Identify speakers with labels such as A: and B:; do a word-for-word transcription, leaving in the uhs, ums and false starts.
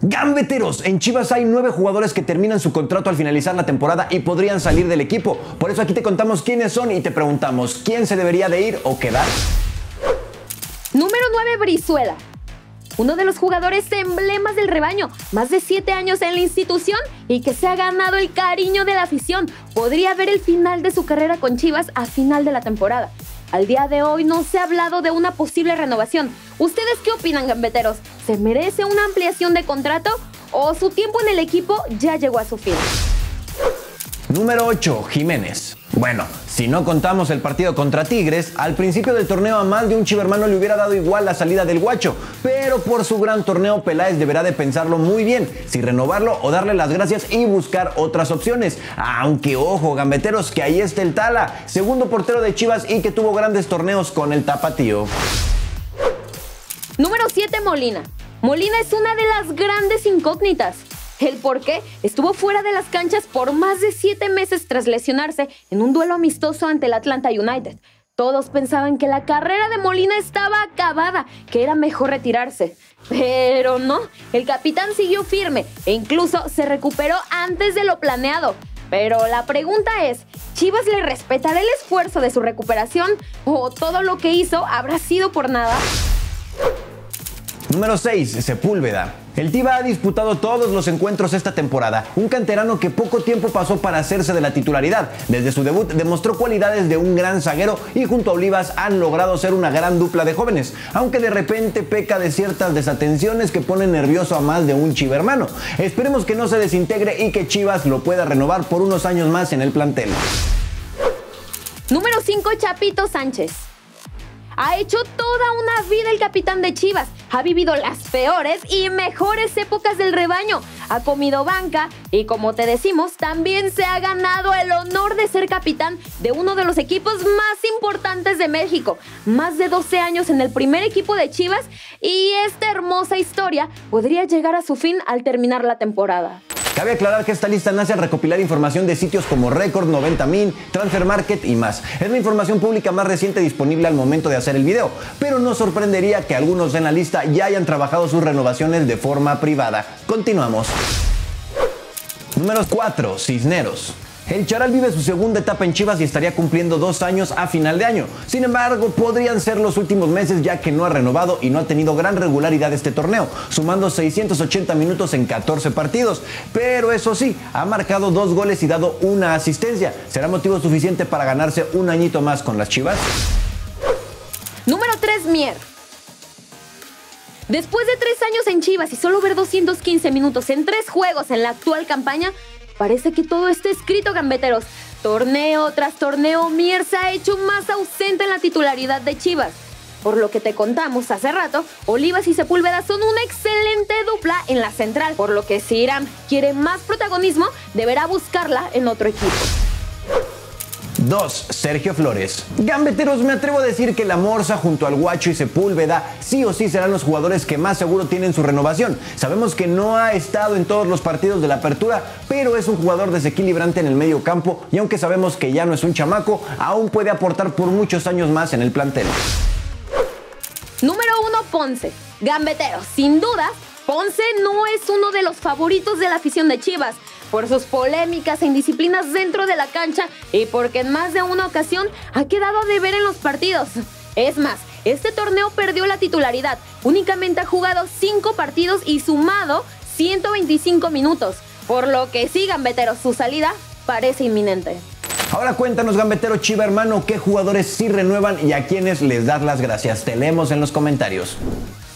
A: Gambeteros, en Chivas hay nueve jugadores que terminan su contrato al finalizar la temporada y podrían salir del equipo. Por eso aquí te contamos quiénes son y te preguntamos quién se debería de ir o quedar.
B: Número nueve, Brizuela. Uno de los jugadores emblemas del rebaño, más de siete años en la institución y que se ha ganado el cariño de la afición. Podría ver el final de su carrera con Chivas a final de la temporada. Al día de hoy no se ha hablado de una posible renovación. ¿Ustedes qué opinan, gambeteros? ¿Se merece una ampliación de contrato o su tiempo en el equipo ya llegó a su fin?
A: Número ocho, Jiménez. Bueno, si no contamos el partido contra Tigres, al principio del torneo a más de un chivermano le hubiera dado igual la salida del Guacho, pero por su gran torneo Peláez deberá de pensarlo muy bien, si renovarlo o darle las gracias y buscar otras opciones. Aunque ojo, gambeteros, que ahí está el Tala, segundo portero de Chivas y que tuvo grandes torneos con el Tapatío.
B: Número siete, Molina. Molina es una de las grandes incógnitas. El por qué estuvo fuera de las canchas por más de siete meses tras lesionarse en un duelo amistoso ante el Atlanta United. Todos pensaban que la carrera de Molina estaba acabada, que era mejor retirarse. Pero no, el capitán siguió firme e incluso se recuperó antes de lo planeado. Pero la pregunta es, ¿Chivas le respetará el esfuerzo de su recuperación o todo lo que hizo habrá sido por nada?
A: Número seis, Sepúlveda. El Tiva ha disputado todos los encuentros esta temporada, un canterano que poco tiempo pasó para hacerse de la titularidad. Desde su debut demostró cualidades de un gran zaguero y junto a Olivas han logrado ser una gran dupla de jóvenes, aunque de repente peca de ciertas desatenciones que ponen nervioso a más de un chivermano. Esperemos que no se desintegre y que Chivas lo pueda renovar por unos años más en el plantel.
B: Número cinco, Chapito Sánchez. Ha hecho toda una vida el capitán de Chivas. Ha vivido las peores y mejores épocas del rebaño. Ha comido banca y, como te decimos, también se ha ganado el honor de ser capitán de uno de los equipos más importantes de México. Más de doce años en el primer equipo de Chivas y esta hermosa historia podría llegar a su fin al terminar la temporada.
A: Cabe aclarar que esta lista nace al recopilar información de sitios como Record, noventa min, Transfer Market y más. Es la información pública más reciente disponible al momento de hacer el video, pero no sorprendería que algunos en la lista ya hayan trabajado sus renovaciones de forma privada. Continuamos. Número cuatro, Cisneros. El Charal vive su segunda etapa en Chivas y estaría cumpliendo dos años a final de año. Sin embargo, podrían ser los últimos meses ya que no ha renovado y no ha tenido gran regularidad este torneo, sumando seiscientos ochenta minutos en catorce partidos. Pero eso sí, ha marcado dos goles y dado una asistencia. ¿Será motivo suficiente para ganarse un añito más con las Chivas?
B: Número tres, Mier. Después de tres años en Chivas y solo ver doscientos quince minutos en tres juegos en la actual campaña, parece que todo está escrito, gambeteros. Torneo tras torneo, Mier se ha hecho más ausente en la titularidad de Chivas. Por lo que te contamos hace rato, Olivas y Sepúlveda son una excelente dupla en la central, por lo que si Irán quiere más protagonismo, deberá buscarla en otro equipo.
A: dos. Sergio Flores. Gambeteros, me atrevo a decir que la Morsa junto al Guacho y Sepúlveda sí o sí serán los jugadores que más seguro tienen su renovación. Sabemos que no ha estado en todos los partidos de la apertura, pero es un jugador desequilibrante en el medio campo y aunque sabemos que ya no es un chamaco, aún puede aportar por muchos años más en el plantel.
B: Número uno, Ponce. Gambeteros, sin duda, Ponce no es uno de los favoritos de la afición de Chivas, por sus polémicas e indisciplinas dentro de la cancha y porque en más de una ocasión ha quedado a deber en los partidos. Es más, este torneo perdió la titularidad, únicamente ha jugado cinco partidos y sumado ciento veinticinco minutos, por lo que sí, gambeteros, su salida parece inminente.
A: Ahora cuéntanos, gambetero chiva hermano, qué jugadores sí renuevan y a quienes les das las gracias. Te leemos en los comentarios.